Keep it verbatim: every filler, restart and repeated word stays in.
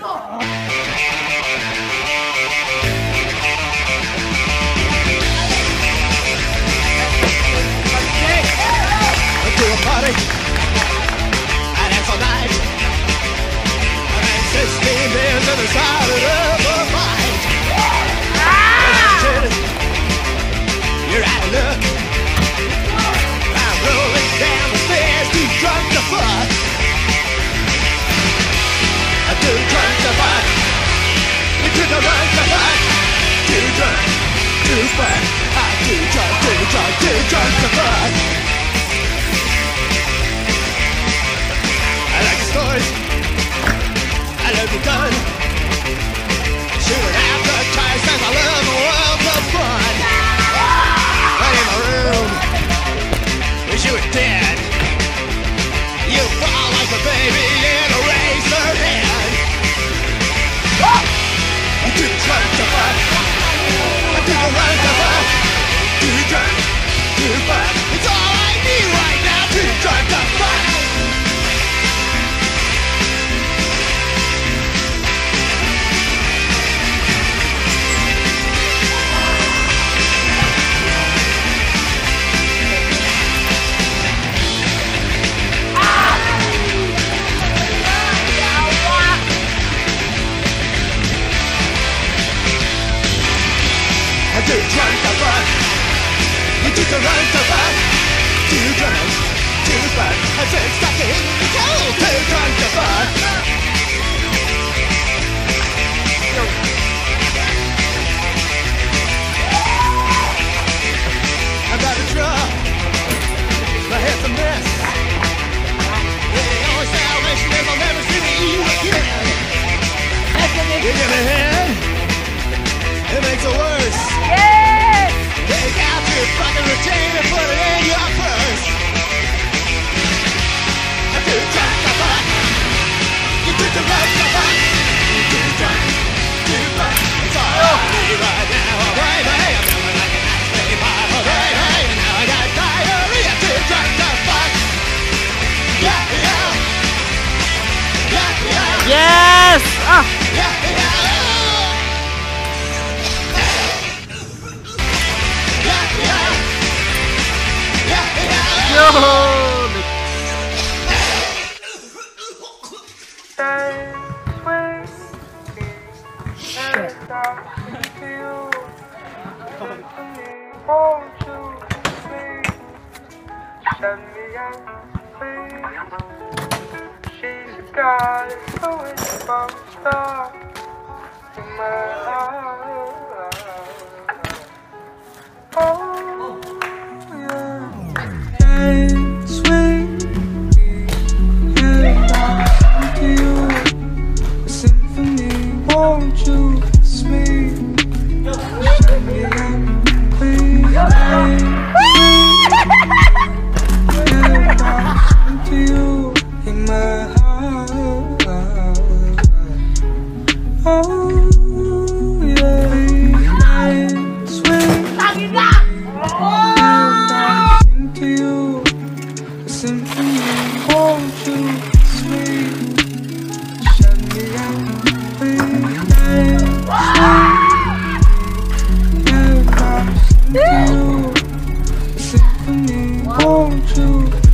To a party and it's all night and sixteen beers in the side of a fight. You're out of luck. I'm rolling down the stairs, too drunk to fuck. I'm too drunk to fuck. You took a run to fuck. Too drunk to fuck. I'm too drunk, too drunk, too drunk to fuck. I like the stories, I love the gun. Shooting out the tires cause I love the world of fun. Right in my room, wish you were dead. You fall like a baby in a razor head. I'm too drunk to fuck. I'm too drunk to fuck. Too drunk to fuck. It's all I need right now. Too drunk to fuck. Too drunk to fuck. You took a run to fuck. Too drunk to fuck. I said stuck in the cold. Too drunk to fuck. I'm about to drop. My head's a mess. The only salvation is I'll never see you again. You give me a hand. It makes it worse. Yes! Take out your fucking routine and put it in your purse. I'm too drunk to fuck. You took the right to fuck. You're too drunk to fuck. It's all I need right now, oh baby. I'm feeling like an ice cream pie, oh baby. And now I got diarrhea. Too drunk to fuck. Yeah, yeah. Yeah, yeah. Yes! Ah! Yeah, yeah. No! Symphony, won't you?